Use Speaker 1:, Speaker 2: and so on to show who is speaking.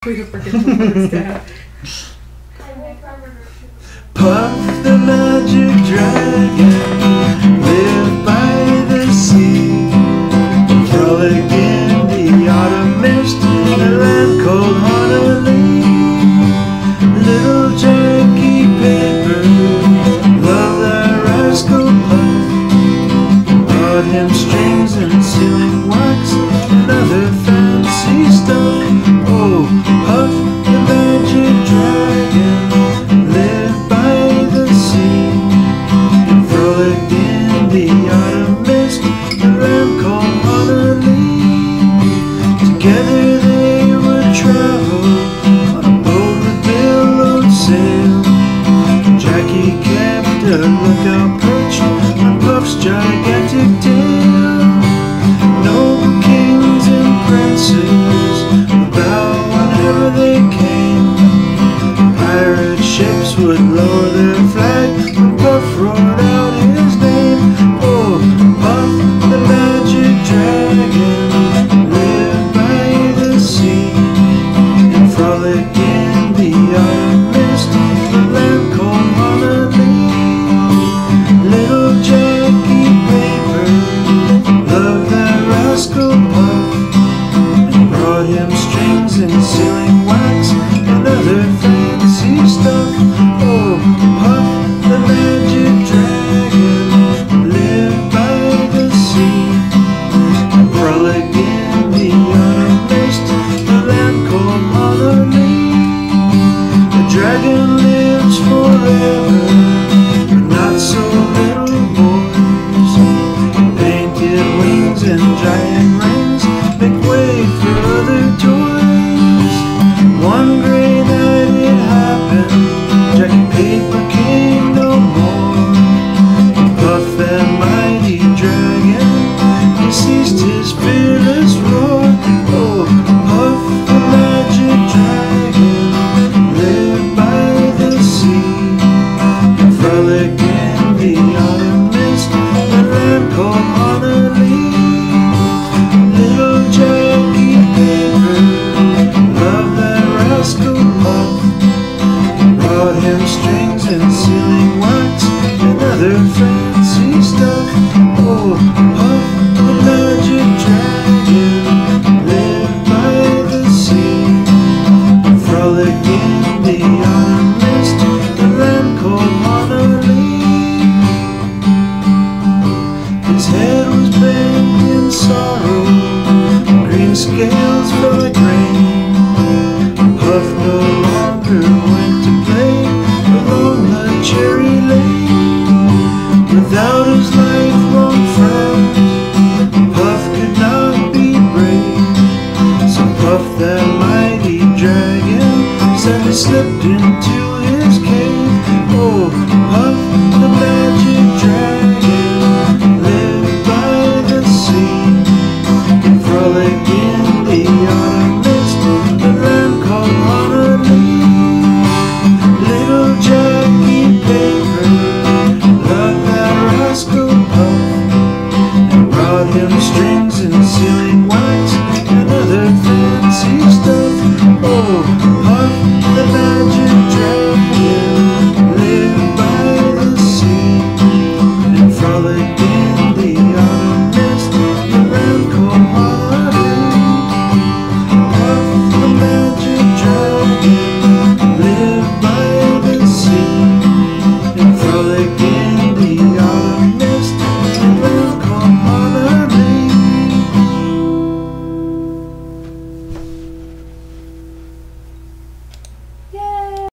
Speaker 1: We forget the words down.
Speaker 2: Puff the magic dragon lived by the sea, frolic in the autumn mist in a land called Honolulu. Little Jackie Paper loved that rascal Puff, brought him strings and sealing wax and other fancy stuff. Oh, Puff the magic dragon lived by the sea, frolicked in the autumn mist in a land called Honolulu. Together they would travel on a boat with billowed sail. Jackie kept a lookout perch on Puff's gigantic tail. Noble kings and princes would bow whenever they came. Pirate ships would lower their flag when Puff roared out his name. Oh, Puff the magic dragon lived by the sea, and frolicked in the autumn mist in a land called Honolulu. Little Jackie Paper loved that rascal Puff, and brought him strings and sealing wax and other fancy stuff. Oh, Puff the magic dragon lived by the sea, and frolicked in the autumn mist in a land called Honolulu. The dragon lives forever, but not so little boys. Painted wings and giant rings make way for other toys. One gray night it happened, Jackie Paper came no more. Puff that mighty dragon, he ceased his fearless roar. Oh, Puff the magic dragon lived by the sea, and frolicked in the autumn mist in a land called Honolulu. Little Jackie Paper loved that rascal Puff, brought him strings and sealing wax and other fancy stuff. Oh, Puff the magic dragon lived by the sea, and frolicked in the autumn mist in a land called Honolulu. His head was bent in sorrow, green scales fell like rain. Puff no longer went to play along the cherry lane. Without his lifelong friends, Puff could not be brave. So Puff that mighty dragon sadly slipped into his cave. Oh, Puff the magic dragon